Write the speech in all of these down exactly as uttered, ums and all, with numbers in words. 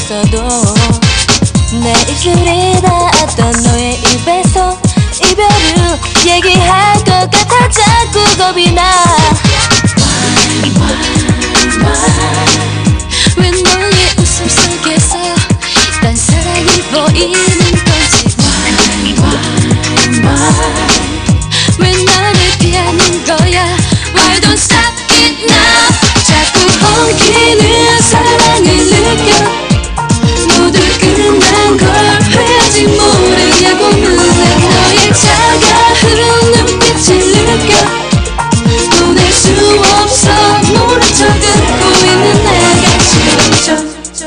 있어도 내 입술이 닿았던 너의 입에서 이별을 얘기할 것 같아 자꾸 겁이 나. 왜 너의 웃음 속에서 딴 사랑이 보이는 건지 왜 나를 피하는 거야. Why don't stop it now. 자꾸 엉키는 사랑을 느껴 모두 끝난 걸 왜 아직 모르냐고 물어. 너의 차가운 눈빛을 느껴 보낼 수 없어. 모른 척 웃고 있는 내가 싫어져.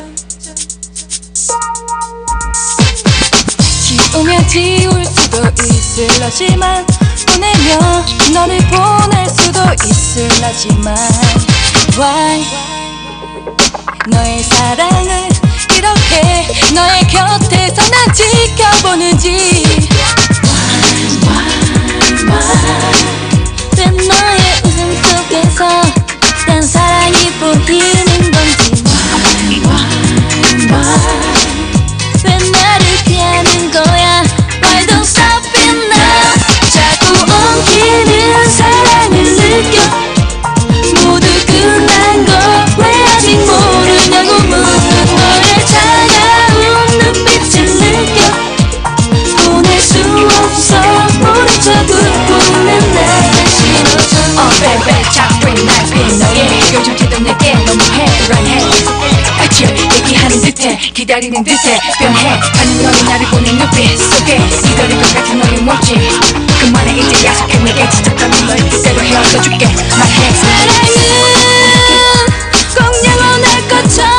지우면 지울 수도 있을 너지만 보내면 너를 보낼 수도 있을 나지만 Why 너의 사랑을 이렇게 너의 곁에서 난 지켜보는지 왜 너의 웃음 속에서 딴 사랑이 보이는 건지 왜 나를 피하는 거야. Why don't stop it now. 자꾸 엉키는 사랑을 느껴 모두 끝난 걸 왜 아직 모르냐고 묻는 너의 차가운 눈빛을 느껴 보낼 수 없어. 모른 척 웃고 있는 내가 싫어져. Oh baby 자꾸인 날 빈 너의 요즘지도 내게 너무해 불안해. 끝을 얘기하는 듯해 기다리는 듯해 변해 가는 너의 나를 보는 눈빛 속에 기다릴 것 같은 너의 몸짓 그만해 이제 약속해 내게 지적하는 널 그대로 헤어져줄게 말해. 사랑은 꼭 영원할 것처럼